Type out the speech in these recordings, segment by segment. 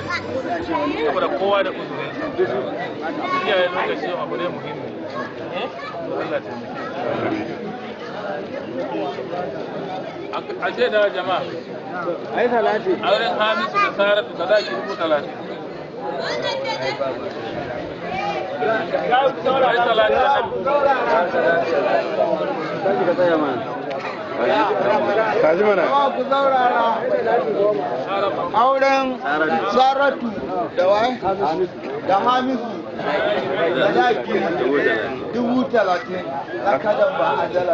saboda kowa da uzurin kiyaye lokaci abu ne muhimmi. Allah ta a ce da jama'a ai talati auren Hamisu da Saratu da zaki $30,000. kaji mana ku zaurara auren Saratu da wai da Hamisu da zaki $30,000 akadan ba adala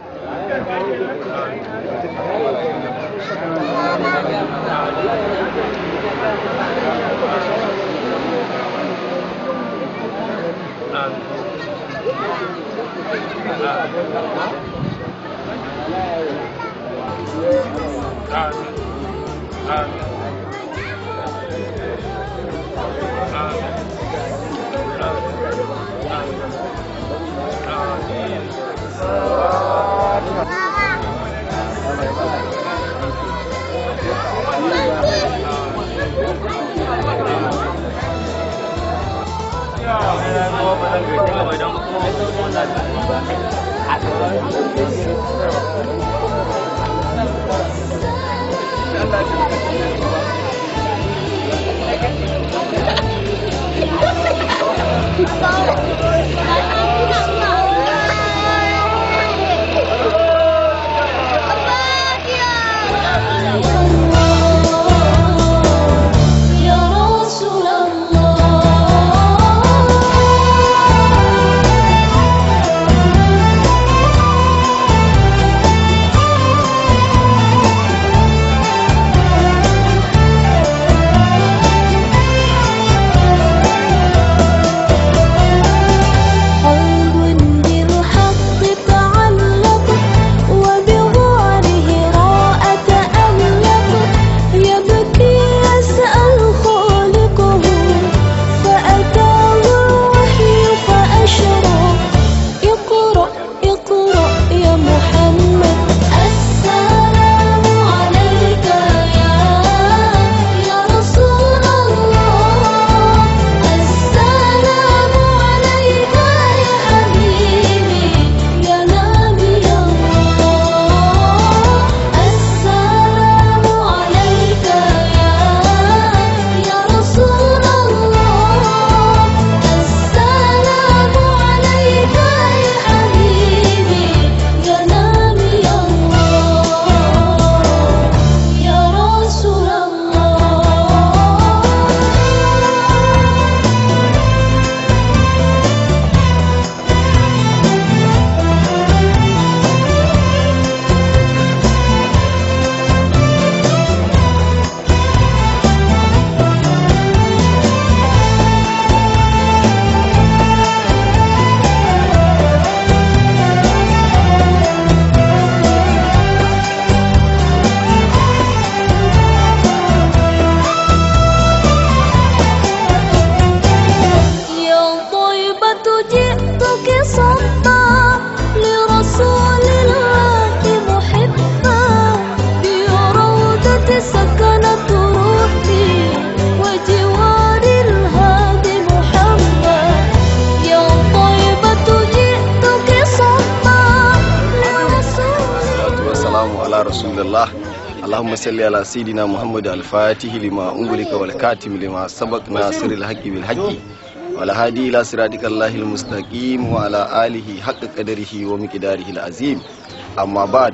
Rasulullah Allahumma salli ala sayidina Muhammad al-Fatih lima ungulika wal katim lima sabaq nasiril haqqi bil haqqi wal hadi ila siratikal lahil mustaqim wa ala alihi haqqa qadarihi wa miqdarihi al-azim. Amma ba'd,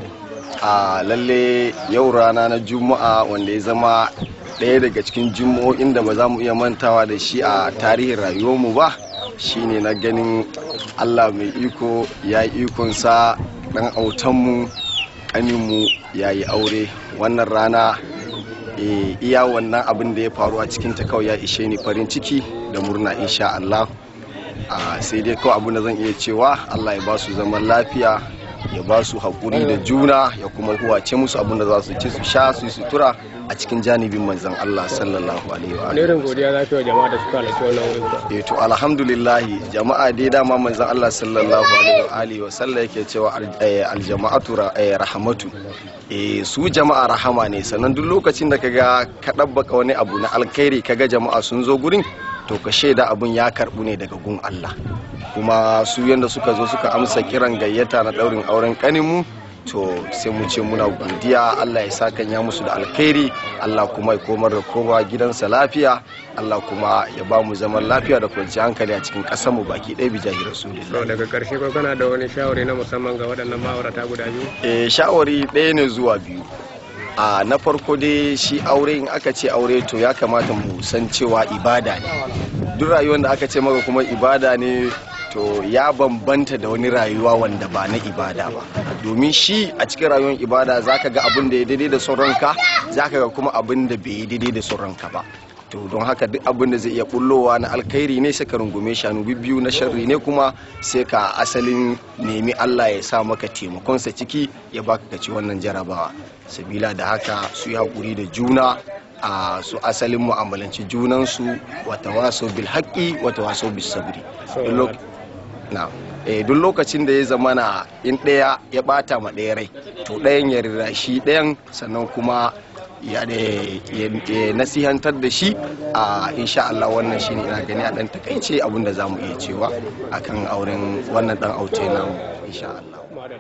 lalle yau rana na Juma'a wanda ya zama ɗaya daga cikin juma'o'in da ba za mu iya mantawa da shi a tarihin rayuwarmu ba, shine na ganin Allah mai iko ya yi ikonsa ɗan autanmu ƙaninmu ya yi aure. Wannan rana iya wannan abin da ya faru a cikin ta kawai ya ishe ni farin ciki da murna insha Allah. Sai dai kawai abin da zan iya cewa Allah ya ba su zaman lafiya ya ba su haƙuri da juna, ya kuma huwace musu abin da za su ci su sha su sutura a cikin janibin manzon Allah sallallahu alaihi wa alihi. Godiya za ka yi wa jama'a da suka halarci wannan wurin. To alhamdulillah jama'a dai dama manzon Allah sallallahu alaihi wa sallam yake cewa aljama'atu rahmatu. Su jama'a rahama ne, sannan duk lokacin da kaga ka dabbaka wani abu na alkhairi kaga jama'a sun zo gurin, to ka shaida abun ya karbu ne daga gun Allah. Kuma su yanda suka zo suka amsa kiran gayyata na daurin auren kaninmu, to sai mu ce muna godiya. Allah ya saka ya musu da alkhairi, Allah kuma ya komar da kowa gidansa lafiya, Allah kuma ya ba mu zaman lafiya da kwanciyar hankali a cikin ƙasar mu baki ɗaya bijahi rasulullah. Daga ƙarshe ko kana da wani shawari na musamman ga waɗannan ma'aurata guda biyu? Shawari ɗaya ne zuwa biyu. Na farko dai shi aure, in aka ce aure to ya kamata mu san cewa ibada ne. Duk rayuwar da aka ce maka kuma ibada ne, to ya bambanta da wani rayuwa wanda ba na ibada ba, domin shi a cikin rayuwar ibada zaka ga abin da ya daidai da son ranka, zaka ga kuma abin da bai daidai da son ranka ba. To don haka duk abin da zai iya bullowa na alkhairi ne sai ka rungume shanu biyu, na sharri ne kuma sai ka asalin nemi Allah ya sa maka taimakonsa ciki ya baka kaci wannan jarabawa. Sabila da haka su yi haƙuri da juna, su asalin mu'amalanci junansu, wata waso bil haƙƙi wata waso bis sabri. Duk lokacin da ya zama na in ɗaya ya bata ma ɗaya rai, to ɗayan ya rirashi ɗayan, sannan kuma ya nasihantar da shi. Insha Allah wannan shine ina gani a ɗan takaice abin da za mu iya cewa akan auren wannan ɗan auce namu insha Allah.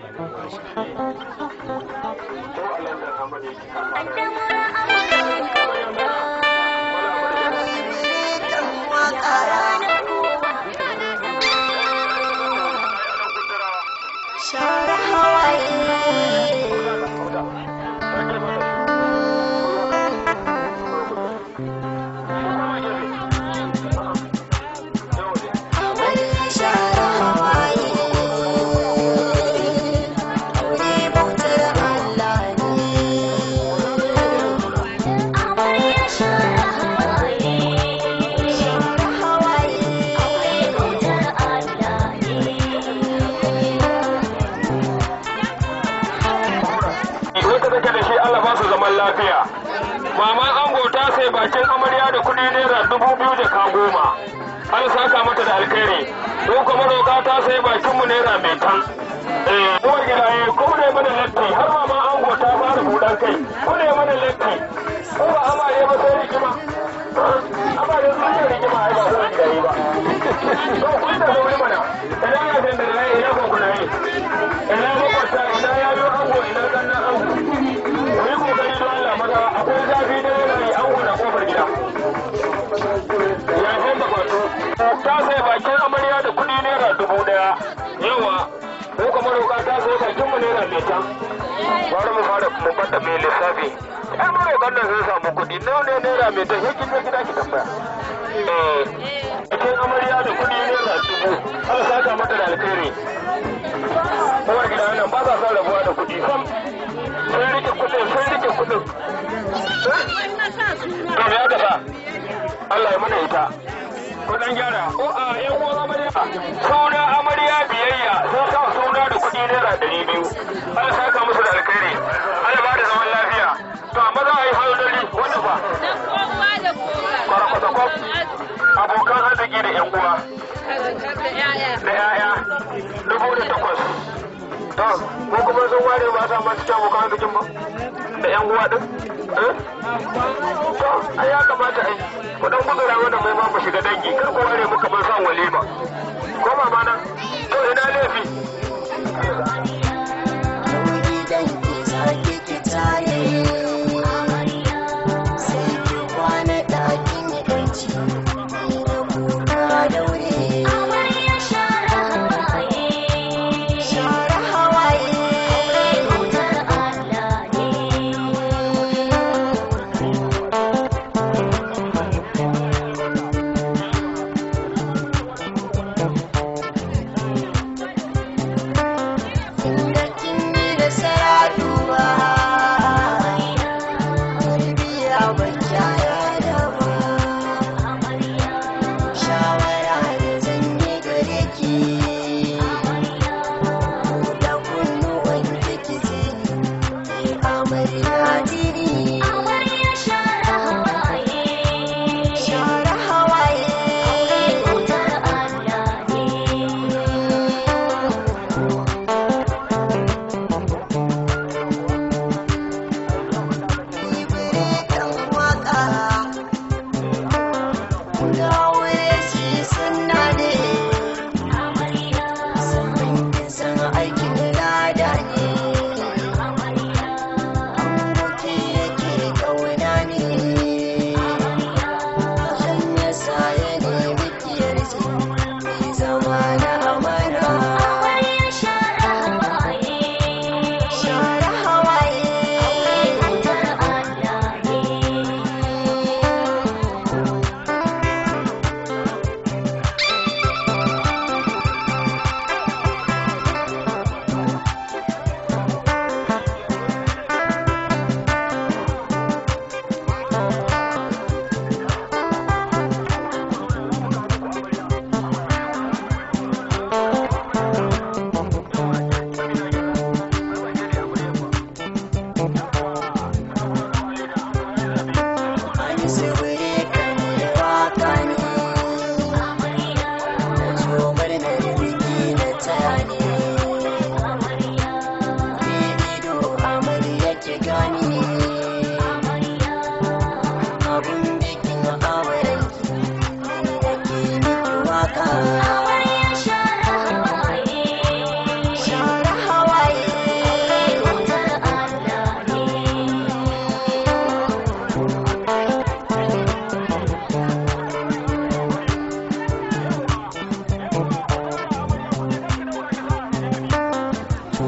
lafiya. Maman ango ta sai bakin amarya da kudi naira 2000 da ka goma. An saka mata da alkhairi. Ko kuma roka ta sai bakin mu naira mai tan. Uwar gidaye ko ne mana latti har maman ango ta fara budan kai. Ko ne mana latti. Ko ba amare ba sai rigima. Amare sun yi rigima ai ba uwar gidaye ba. To kun da wuri mana. Idan ya san da nayi ina ko kuna yi. Ina makwata ina yayo ango ina ganna ango. Wai kokari don Allah maza akwai zafi da yana yi ango na kofar gida. Ya san da kwato. Ta sai bakin amarya da kudi naira 1000. Yawa. Ko kuma roƙa ta sai bakin mu naira mai can. Bari mu fara mu bada mai lissafi. Ai mu roƙan nan zai samu kudi nawa ne naira mai tan yake ta gida ki tambaya. Bakin amarya da kudi naira 1000. Allah saka mata da alkhairi. Kowar gida nan ba sa son rabuwa da kudi sam. Sun rike kudin. To me aka sa? Allah ya mana ita. Ko dan gyara. Ko a yan uwan amarya. Suna amarya biyayya sun sa suna da kudi naira 200. Allah saka musu da alkhairi. Allah ba da zaman lafiya. To amma za a yi haudari wanda ba. Kwarakwata abokan arziki da yan uwa. Da yaya. 8,000. To, ko kuma sun ware ba sa masu kyau abokan arzikin ba? Da yan uwa din? To, ai ya kamata ai. Ku dan gudura wannan mai ma mu shiga dangi, kar ku ware muka bar san walima. Ko mama na? To ina laifi.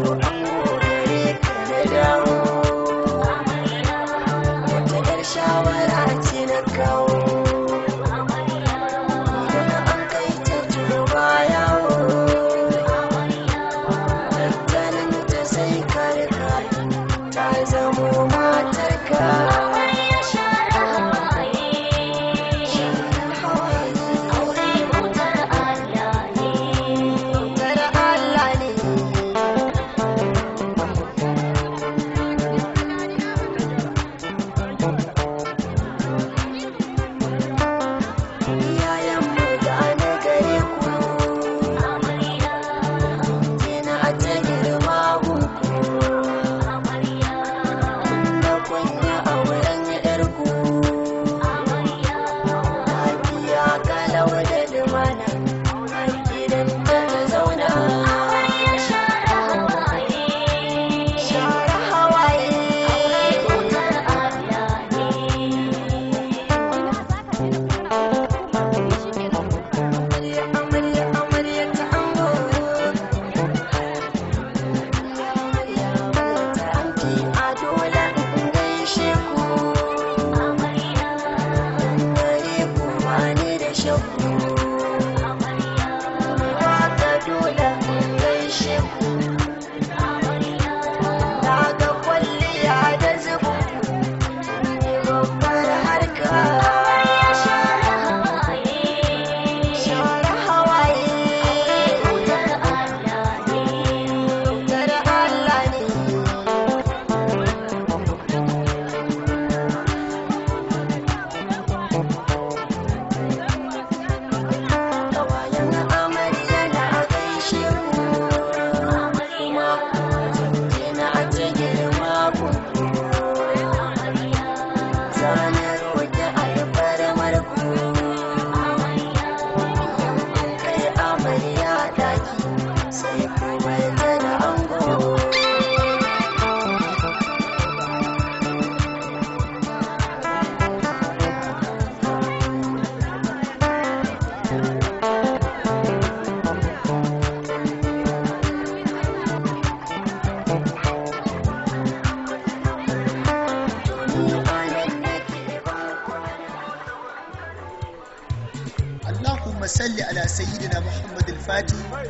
اللهم صل على سيدنا محمد الفاتح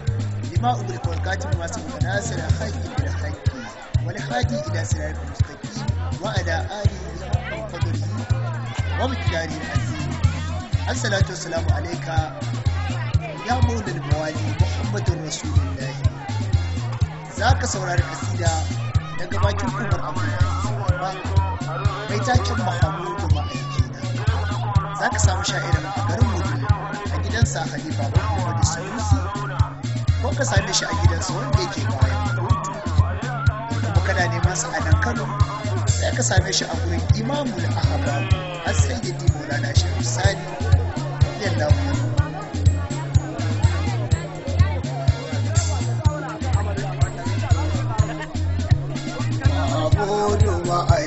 لما أغلق والكاتب ما سبق ناصر الحق بالحق والهادي إلى صراط المستقيم وعلى آله حق قدره ومقداره العظيم. الصلاة والسلام عليك يا مولى الموالي محمد رسول الله. ذاك saurari kasida daga bakin Umar Abdulaziz mai taken Mahamudu ma'aikina. Zaka samu sha'irin a garin Mudu a gidansa Halifa Muhammadu Sanusi, ko ka same shi a gidansa wanda yake bayan kotu. Kuma kana neman sa a nan Kano, sai ka same shi a gurin Imamul Ahbab As-Sayyidi Maulana Shehu Sani radiyallahu anhu. Mahamudu